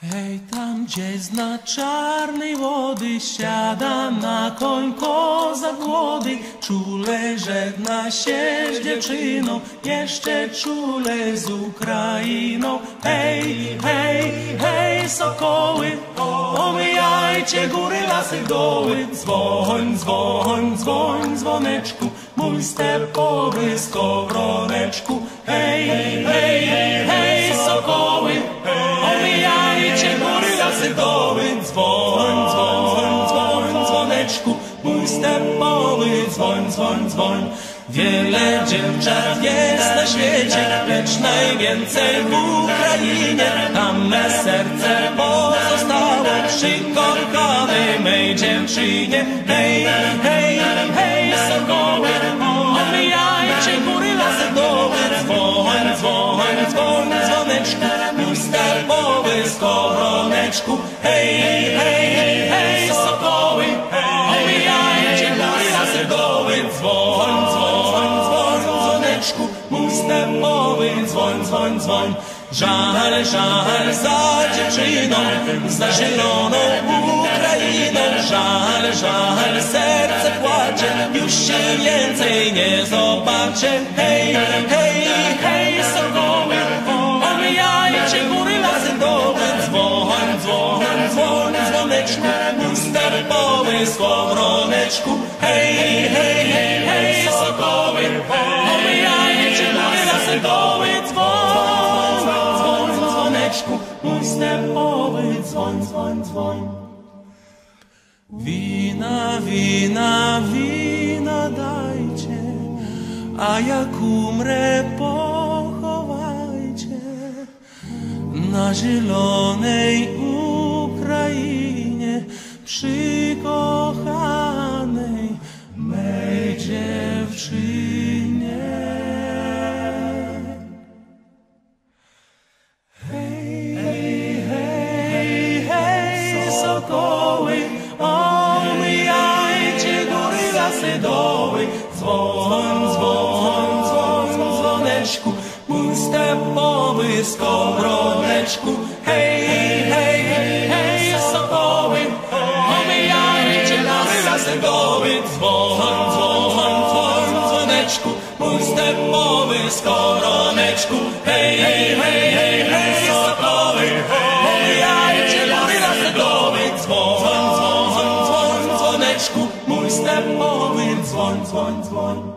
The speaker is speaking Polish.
Hej, tam gdzieś na czarnej wody siada na koń kozak młody. Czule żegna się z dziewczyną, jeszcze czule z Ukrainą. Hej, hej, hej, sokoły, omijajcie góry, lasy, doły. Dzwoń, dzwoń, dzwoń, dzwoneczku, mój stepowy skowroneczku. Hej, hej, hej, sokoły, omijajcie góry, lasy, doły. Dzwoń, dzwoń, dzwoń, dzwoneczku, mój stepowy dzwoń, dzwoń, dzwoń. Wiele dziewczat jest na świecie, lecz najwięcej w Ukrainie. Tam me serce pozostało przy kochanej mej dziewczynie. Hej, hej, hej, sokoły, omijajcie góry, lasy, doły. Dzwoń, dzwoń, dzwoń, dzwoneczku, mój stepowy skowroneczku. Hej, hej, hej, sokoły, omijajcie góry, lasy, doły. Dzwoń, dzwoń, dzwoń, dzwoneczku, mój stepowy dzwoń, dzwoń, dzwoń. Żal, żal za dziewczyną, za zieloną Ukrainą. Żal, żal, serce płacze, już się więcej nie zobaczę. Hej, hej, hej, sokoły, omijajcie góry, lasy, doły. Dzwoń, dzwoń, dzwoń, dzwoneczku, mój stepowy skowroneczku. Hej, hej, hej, sokoły, omijajcie góry, lasy, doły. Dzwoń, dzwoń, dzwoneczku, mój stepowy dzwoń, dzwoń, dzwoń. Wina, wina, wina dajcie, a jak umrę, pochowajcie na zielonej Ukrainie przy kochanej mej dziewczynie. Hej, hej, hej, sokoły, omijajcie góry, lasy, doły. Dzwoń, dzwoń, dzwoń, dzwoneczku, mój stepowy skowroneczku. Hej, hej, hej, sokoły, omijajcie góry, lasy, doły. Dzwoń, dzwoń, dzwoń, dzwoneczku, mój stepowy skowroneczku. Hej, hej, hej, hej, sokoły, omijajcie góry, lasy, doły. Dzwoń, dzwoń, dzwoń, dzwoneczku, mój stepowy dzwoń, dzwoń, dzwoń.